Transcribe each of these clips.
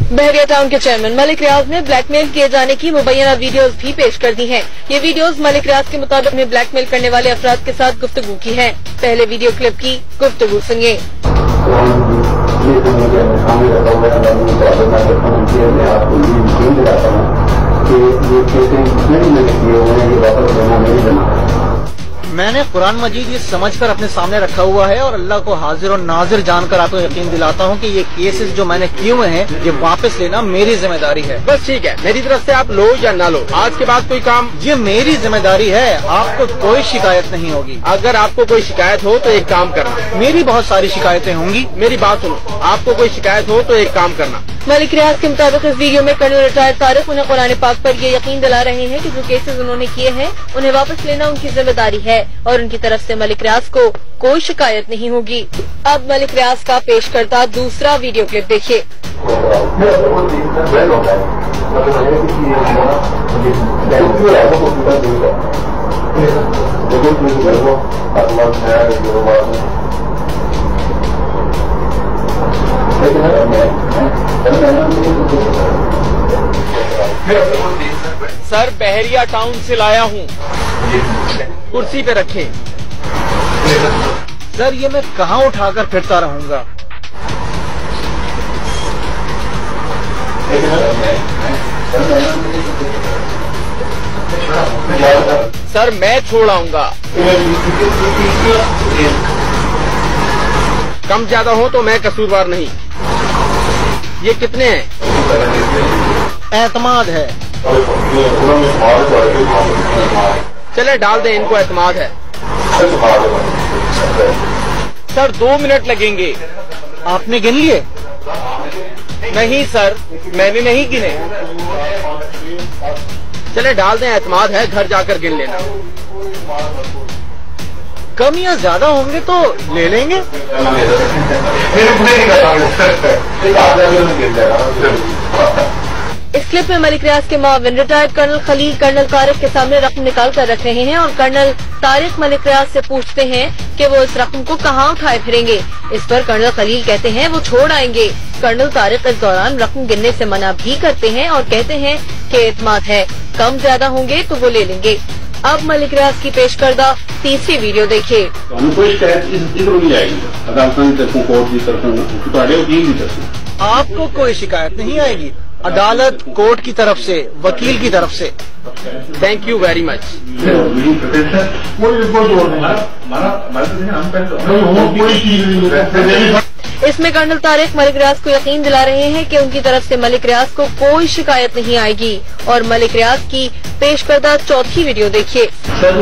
बहरिया town के chairman Malik Riaz ने blackmail किए जाने की मुबैना वीडियोस भी पेश कर दी हैं। ये वीडियोस मलिक रियाज के मुताबिक में ब्लैकमेल करने वाले अफराद के साथ गुफ्तगू की है। पहले वीडियो क्लिप की गुफ्तगू सुनिए। मैंने कुरान मजीद ये समझकर अपने सामने रखा हुआ है और अल्लाह को हाजिर और नाजिर जानकर आपको यकीन दिलाता हूँ कि ये केसेस जो मैंने किए हुए हैं ये वापस लेना मेरी जिम्मेदारी है। बस ठीक है, मेरी तरफ से आप लो या ना लो, आज के बाद कोई काम ये मेरी जिम्मेदारी है, आपको कोई शिकायत नहीं होगी। अगर आपको कोई शिकायत हो तो एक काम करना। मेरी बहुत सारी शिकायतें होंगी। मेरी बात सुनो, आपको कोई शिकायत हो तो एक काम करना। मलिक रियाज के मुताबिक इस वीडियो में कर्नल रिटायर्ड तारिक उन्हें कुरान पाक पर ये यकीन दिला रहे हैं कि जो केसेस उन्होंने किए हैं उन्हें वापस लेना उनकी जिम्मेदारी है और उनकी तरफ से मलिक रियाज को कोई शिकायत नहीं होगी। अब मलिक रियाज का पेश करता दूसरा वीडियो क्लिप देखिए। सर बहरिया टाउन से लाया हूँ, कुर्सी पे रखें। सर ये मैं कहाँ उठाकर फिरता रहूँगा। सर मैं छोड़ आऊंगा, कम ज्यादा हो तो मैं कसूरवार नहीं। ये कितने हैं? एतमाद है। चले डाल दें इनको, एतमाद है। सर 2 मिनट लगेंगे। आपने गिन लिए? नहीं सर, मैंने नहीं गिने। चले डाल दें, एतमाद है, घर जाकर गिन लेना। कम या ज्यादा होंगे तो ले लेंगे। इस क्लिप में मलिक रियाज के मुआविन retired colonel Khalil colonel Tariq के सामने रकम निकाल कर रख रहे हैं और कर्नल तारिक मलिक रियाज से पूछते हैं कि वो इस रकम को कहाँ उठाए फिरेंगे। इस पर कर्नल खलील कहते हैं वो छोड़ आएंगे। कर्नल तारिक इस दौरान रकम गिनने से मना भी करते हैं और कहते हैं कि एतमाद है, कम ज्यादा होंगे तो वो ले लेंगे। अब मलिक रियाज की पेश करदा तीसरी वीडियो देखिए। आपको कोई शिकायत नहीं आएगी, अदालत कोर्ट की तरफ से, वकील की तरफ से। Thank you very much. इसमें कर्नल तारिक मलिक रियाज को यकीन दिला रहे हैं कि उनकी तरफ से मलिक रियाज को कोई शिकायत नहीं आएगी और मलिक रियाज की पेश करदा चौथी वीडियो देखिए। सर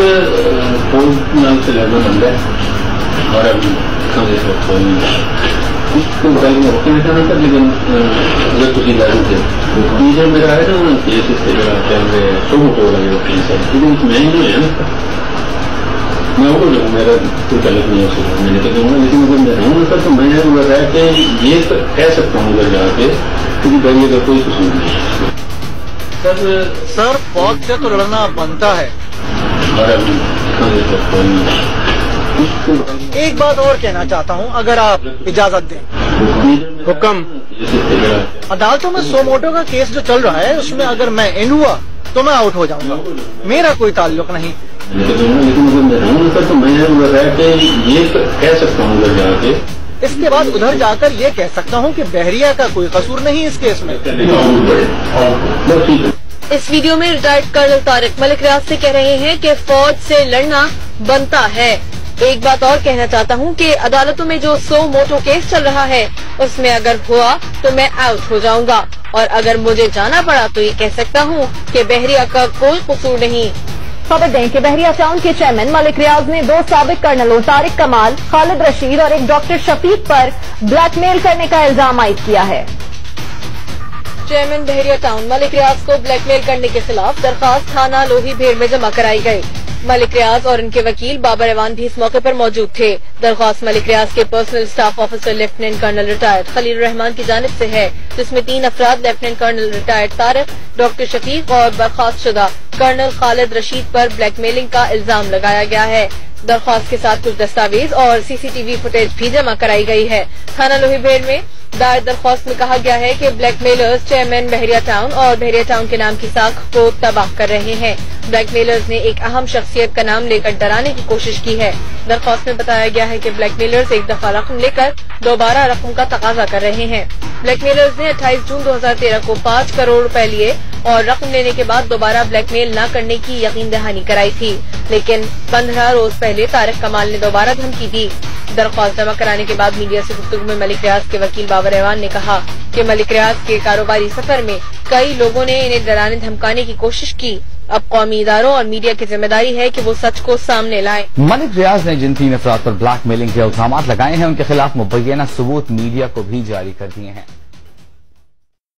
लेकिन अगर कुछ इजाजत है मेरा है ना केस तो लगे लेकिन मैं ही नहीं है ना, मैं वो जो मेरा कोई गलत नहीं है, मैंने तो कहूँगा। लेकिन अगर मैं रहूँगा सर तो मैंने बताया कि ये कह सकता हूँ उधर जाके, क्योंकि बहरिया का कोई कसूर नहीं है। सर फौज से तो लड़ना बनता है। एक बात और कहना चाहता हूँ, अगर आप इजाजत दें। हुक्म। अदालतों में सोमोटो का केस जो चल रहा है उसमें अगर मैं इन हुआ तो मैं आउट हो जाऊंगा, मेरा कोई ताल्लुक नहीं। तो मैंने बताया कि ये कह सकता हूँ उधर जाके, इसके बाद उधर जाकर ये कह सकता हूँ कि बहरिया का कोई कसूर नहीं इस केस में। इस वीडियो में रिटायर्ड कर्नल तारिक मलिक रियाज से कह रहे हैं कि फौज से लड़ना बनता है। एक बात और कहना चाहता हूँ कि अदालतों में जो सो मोटो केस चल रहा है उसमें अगर हुआ तो मैं आउट हो जाऊंगा और अगर मुझे जाना पड़ा तो ये कह सकता हूँ कि बहरिया का कोई कसूर नहीं। खबर दें कि बहरिया टाउन के चेयरमैन मलिक रियाज ने 2 साबिक कर्नलों तारिक कमाल, खालिद रशीद और एक डॉक्टर शफीक पर ब्लैकमेल करने का इल्जाम आयद किया है। चेयरमैन बहरिया टाउन मलिक रियाज को ब्लैकमेल करने के खिलाफ दरखास्त थाना लोही भेड़ में जमा कराई गई। मलिक रियाज और उनके वकील बाबर अवान भी इस मौके पर मौजूद थे। दरख्वास्त मलिक रियाज के personal staff officer lieutenant colonel retired Khalil Rahman की जानिब से है, जिसमें 3 अफराद lieutenant colonel retired Tariq, doctor Shafiq और बर्खास्त शुदा कर्नल खालिद रशीद पर ब्लैकमेलिंग का इल्जाम लगाया गया है। दरख्वास्त के साथ कुछ दस्तावेज और सीसीटीवी फुटेज भी जमा कराई गई है। थाना लोही भेड़ में دائر درخواست میں کہا گیا ہے کہ blackmailers chairman Bahria town اور بحریہ ٹاؤن کے نام کی ساکھ کو تباہ کر رہے ہیں۔ بلیک میلرز نے ایک اہم شخصیت کا نام لے کر ڈرانے کی کوشش کی ہے۔ درخواست میں بتایا گیا ہے کہ بلیک میلرز ایک دفعہ رقم لے کر دوبارہ رقم کا تقاضا کر رہے ہیں۔ بلیک میلرز نے 28 جون 2013 کو 5 کروڑ روپے لیے اور رقم لینے کے بعد دوبارہ بلیک میل نہ کرنے کی یقین دہانی کرائی تھی، لیکن 15 روز پہلے طارق کمال نے دوبارہ دھمکی دی۔ درخواست جمع کرانے کے بعد میڈیا سے گفتگو میں ملک ریاض کے وکیل بابر احوان نے کہا کہ ملک ریاض کے کاروباری سفر میں کئی لوگوں نے انہیں ڈرانے دھمکانے کی کوشش کی۔ اب قومی اداروں اور میڈیا کی ذمہ داری ہے کہ وہ سچ کو سامنے لائیں۔ ملک ریاض نے جن 3 افراد پر بلیک میلنگ کے الزامات لگائے ہیں ان کے خلاف مبینہ ثبوت میڈیا کو بھی جاری کر دیے ہیں۔